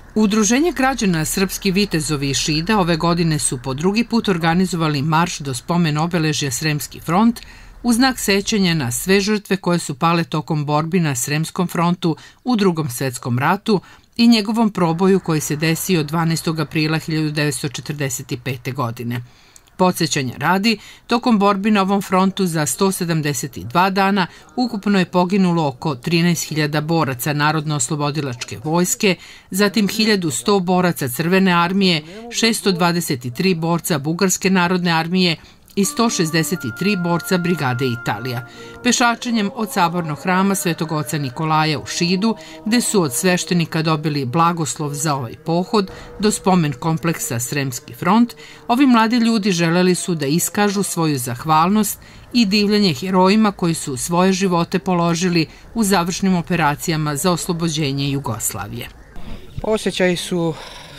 Udruženje građana Srpski vitezovi iz Šida ove godine su po drugi put organizovali marš do spomen obeležja Sremski front u znak sećanja na sve žrtve koje su pale tokom borbi na Sremskom frontu u Drugom svetskom ratu i njegovom proboju koji se desio 12. aprila 1945. godine. Podsećanja radi, tokom borbi na ovom frontu za 172 dana ukupno je poginulo oko 13.000 boraca Narodno-oslobodilačke vojske, zatim 1.100 boraca Crvene armije, 623 borca Bugarske narodne armije i 163 borca Brigade Italija, pešačenjem od sabornog hrama Svetog oca Nikolaja u Šidu, gde su od sveštenika dobili blagoslov za ovaj pohod, do spomen kompleksa Sremski front, ovi mladi ljudi želeli su da iskažu svoju zahvalnost i divljenje herojima koji su svoje živote položili u završnim operacijama za oslobođenje Jugoslavije. Osjećaji su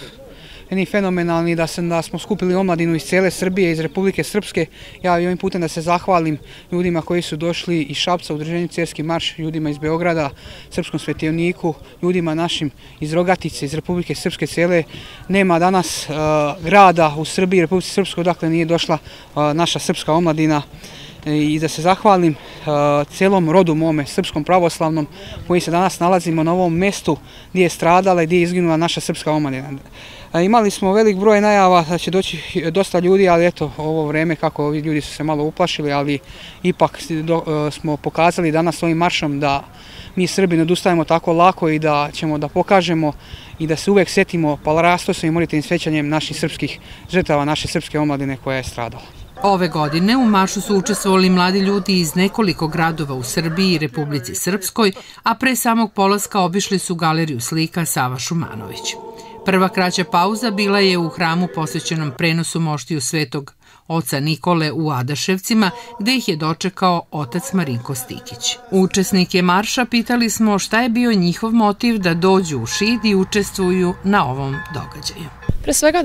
fenomenalni da smo skupili omladinu iz cele Srbije, iz Republike Srpske. Ja ovim putem da se zahvalim ljudima koji su došli iz Šapca, Udruženju Cerski marš, ljudima iz Beograda, Srpskom svetioniku, ljudima našim iz Rogatice, iz Republike Srpske cele. Nema danas grada u Srbiji, Republike Srpskoj, dakle nije došla naša srpska omladina. I da se zahvalim celom rodu mome, srpskom pravoslavnom, koji se danas nalazimo na ovom mestu gdje je stradala i gdje je izginula naša srpska omladina. Imali smo velik broj najava da će doći dosta ljudi, ali eto, ovo vreme kako ovi ljudi su se malo uplašili, ali ipak smo pokazali danas ovim maršom da mi Srbi ne odustajemo tako lako i da ćemo da pokažemo i da se uvek setimo palarastosom i molitevnim svećanjem naših srpskih žrtava, naše srpske omladine koja je stradala. Ove godine u maršu su učestvovali mladi ljudi iz nekoliko gradova u Srbiji i Republici Srpskoj, a pre samog polaska obišli su galeriju slika Sava Šumanović. Prva kraća pauza bila je u hramu posvećenom prenosu moštiju Svetog oca Nikole u Adaševcima, gde ih je dočekao otac Marinko Stikić. Učesnike marša pitali smo šta je bio njihov motiv da dođu u Šid i učestvuju na ovom događaju. Pre svega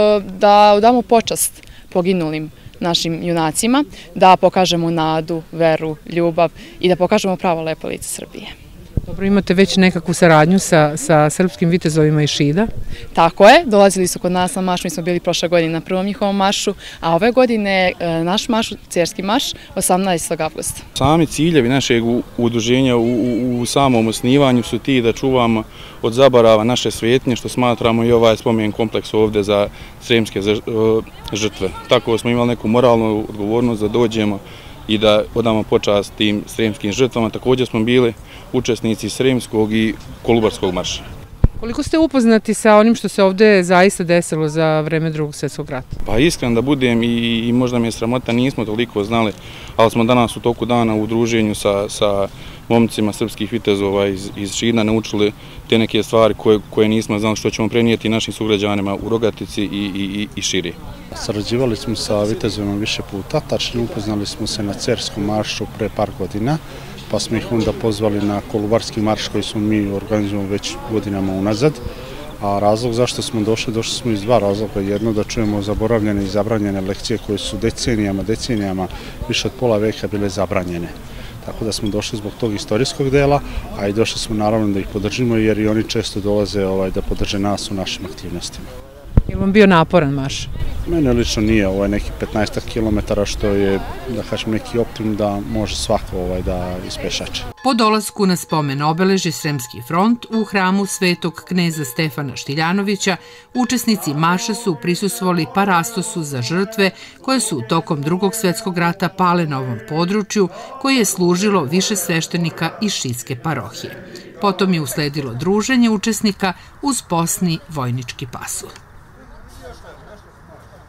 da damo počast poginulim našim junacima, da pokažemo nadu, veru, ljubav i da pokažemo pravo lepo lice Srbije. Dobro, imate već nekakvu saradnju sa srpskim vitezovima iz Šida? Tako je, dolazili su kod nas na marš, mi smo bili prošle godine na prvom njihovom maršu, a ove godine naš marš, Cerski marš, 18. avgusta. Sami ciljevi našeg udruženja u samom osnivanju su ti da čuvamo od zaborava naše svetnje, što smatramo i ovaj spomen kompleks ovdje za sremske žrtve. Tako smo imali neku moralnu odgovornost da dođemo i da odamo počast tim sremskim žrtvama. Također smo bili učesnici Sremskog i Kolubarskog marša. Koliko ste upoznati sa onim što se ovdje zaista desilo za vreme Drugog svjetskog rata? Pa iskren da budem i možda mi je sramota, nismo toliko znali, ali smo danas u toku dana u udruženju sa momcima srpskih vitezova iz Šida naučili te neke stvari koje nismo znali, što ćemo prenijeti našim sugrađanima u Rogatici i širi. Sarađivali smo sa vitezovima više puta, tačnije upoznali smo se na Cerskom maršu pre par godina, pa smo ih onda pozvali na Kolubarski marš koji smo mi organizovali već godinama unazad. A razlog zašto smo došli smo iz dva razloga. Jedno, da čujemo zaboravljene i zabranjene lekcije koje su decenijama, više od pola veka bile zabranjene. Tako da smo došli zbog tog istorijskog dela, a i došli smo naravno da ih podržimo jer i oni često dolaze da podrže nas u našim aktivnostima. Je li vam bio naporan marš? Mene lično nije, ovo je neki 15 km što je, da kažem, neki optimum da može svako da ispešače. Po dolasku na spomen obeležje Sremski front u hramu Svetog kneza Stefana Štiljanovića, učesnici marša su prisustvovali parastosu za žrtve koje su tokom Drugog svjetskog rata pale na ovom području, koje je služilo više sveštenika iz Šidske parohije. Potom je usledilo druženje učesnika uz posni vojnički pasulj.